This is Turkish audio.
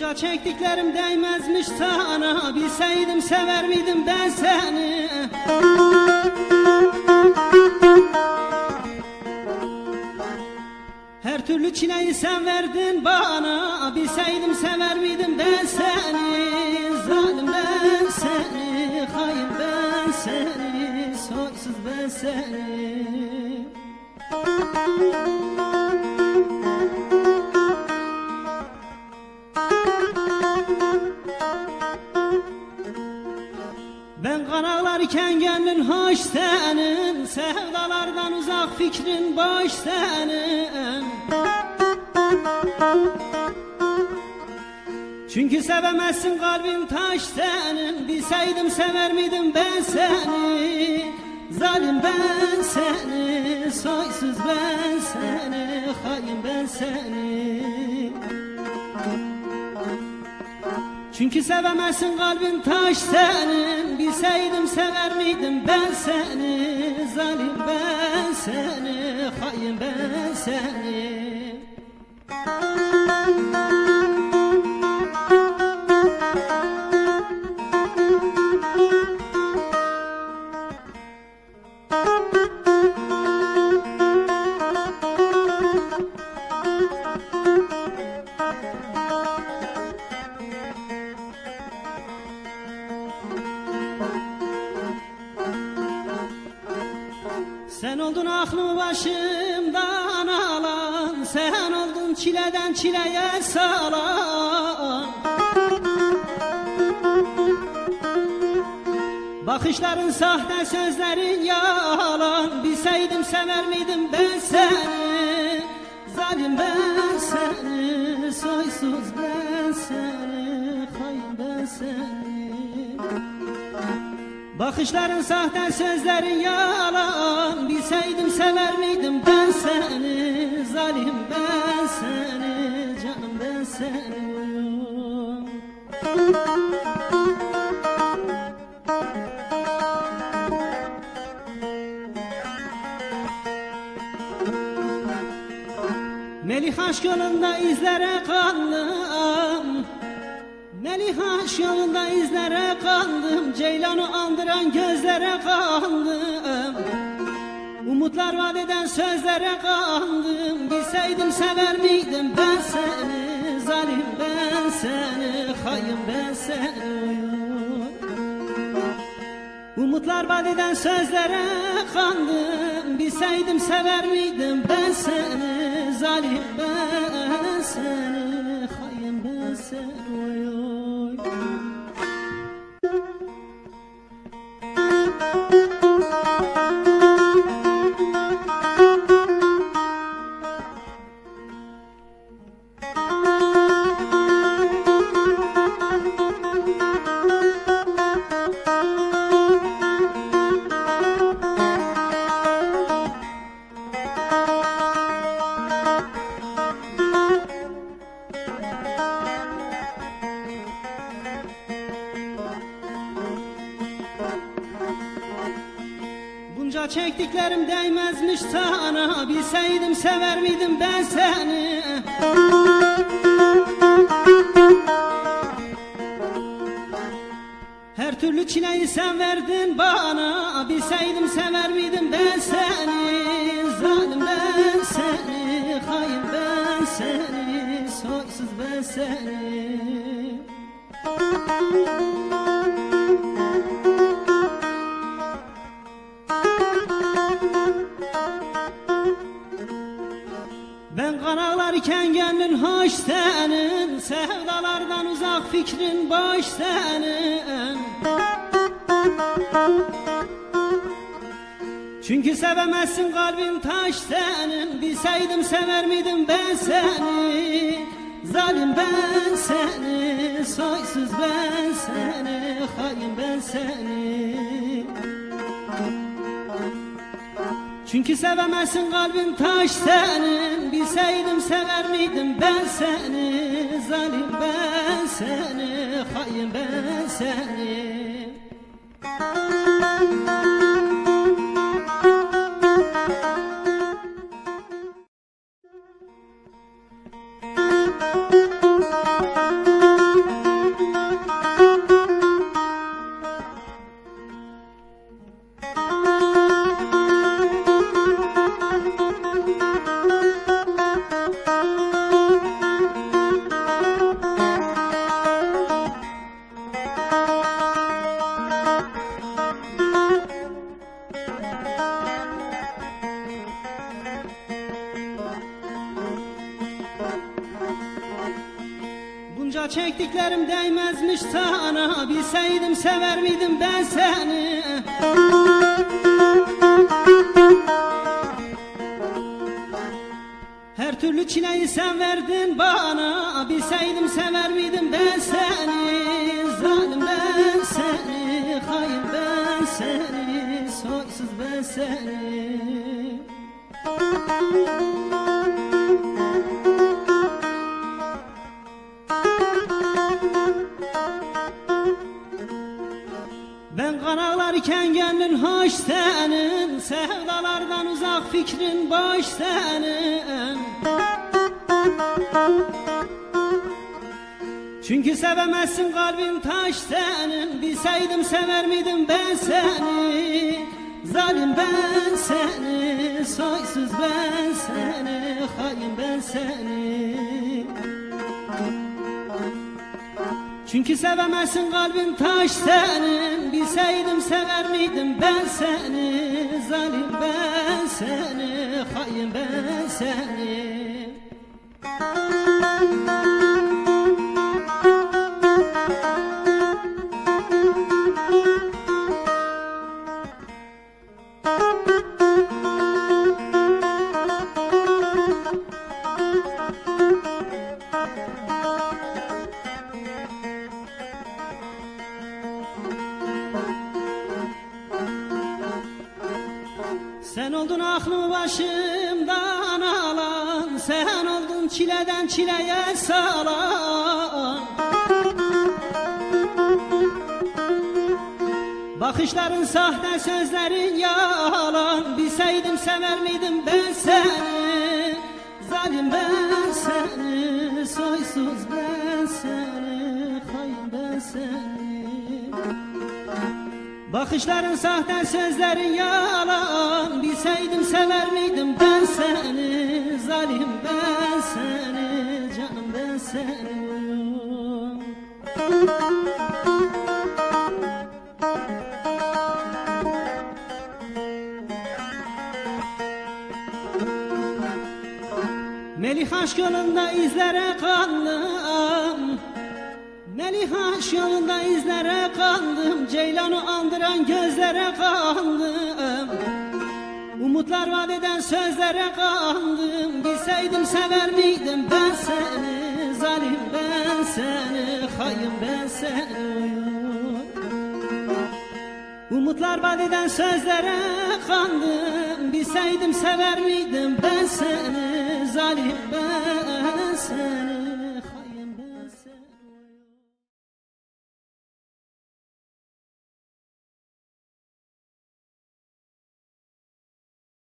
Bunca çektiklerim değmezmiş sana, bilseydim sever miydim ben seni? Her türlü çileyi sen verdin bana, bilseydim sever miydim ben seni? Zalim ben seni, hain ben seni, soysuz ben seni. Ben kan ağlarken gönlün hoş senin, sevdalardan uzak fikrin boş senin. Çünkü sevemezsin, kalbin taş senin, bilseydim sever miydim ben seni? Zalim ben seni, soysuz ben seni, hain ben seni. Çünkü sevemezsin, kalbin taş senin, bilseydim sever miydim ben seni? Zalim ben seni, hain ben seni. Sen oldun aklımı başımdan alan, sen oldun çileden çileye salan. Bakışların sahte, sözlerin yalan, bilseydim sever miydim ben seni? Zalim ben seni, soysuz ben seni, hain ben seni. Bakışların sahte, sözlerin yalan, bilseydim sever miydim ben seni? Zalim ben seni, canım ben seni. Melih aşk yolunda izlere kandım, Melih aşk yolunda izlere kandım, Ceylan'ı andıran gözlere kandım. Umutlar vaat eden sözlere kandım, bilseydim sever miydim ben seni? Zalim ben seni, hain ben seni. Umutlar vaat eden sözlere kandım, bilseydim sever miydim ben seni? Zalim ben seni, hain ben seni. Bunca çektiklerim değmezmiş sana, bilseydim sever miydim ben seni? Her türlü çileyi sen verdin bana, bilseydim sever miydim ben seni? Zalim ben seni, hain ben seni, soysuz ben seni. Ben kan ağlarken gönlün hoş senin, sevdalardan uzak fikrin boş senin. Çünkü sevemezsin, kalbin taş senin, bilseydim sever miydim ben seni? Zalim ben seni, soysuz ben seni, hain ben seni. Çünkü sevemezsin, kalbin taş senin, bilseydim sever miydim ben seni? Zalim ben seni, hain ben seni. Bunca çektiklerim değmezmiş sana, bilseydim sever miydim ben seni? Her türlü çileyi sen verdin bana, bilseydim sever miydim ben seni? Zalim ben seni, hain ben seni, soysuz ben seni. Ben kan ağlarken gönlün hoş senin, sevdalardan uzak fikrin boş senin. Çünkü sevemezsin, kalbin taş senin, bilseydim sever miydim ben seni? Zalim ben seni, soysuz ben seni, hain ben seni. Çünkü sevemezsin, kalbin taş senin, bilseydim sever miydim ben seni? Zalim ben seni, hain ben seni. Sen oldun aklımı başımdan alan, sen oldun çileden çileye salan. Bakışların sahte, sözlerin yalan, bilseydim sever miydim ben seni? Zalim ben seni, soysuz ben seni, hain ben seni. Bakışların sahte, sözlerin yalan, bilseydim sever miydim ben seni? Zalim ben seni, canım ben seni. Melih aşk yolunda izlere kandım, Melih aşk yolunda izlere kandım, Ceylan'ı andıran gözlere kandım. Umutlar vaat eden sözlere kandım, bilseydim sever miydim ben seni? Zalim ben seni, hain ben seni. Umutlar vaat eden sözlere kandım, bilseydim sever miydim ben seni? Zalim ben seni.